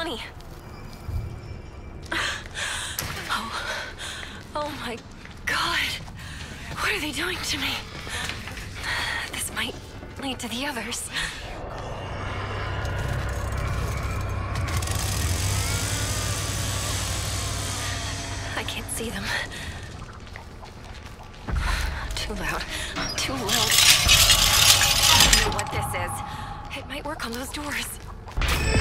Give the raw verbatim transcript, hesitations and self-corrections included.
money. Oh, oh my God. What are they doing to me? This might lead to the others. I can't see them. Too loud. Too loud. I don't know what this is. It might work on those doors.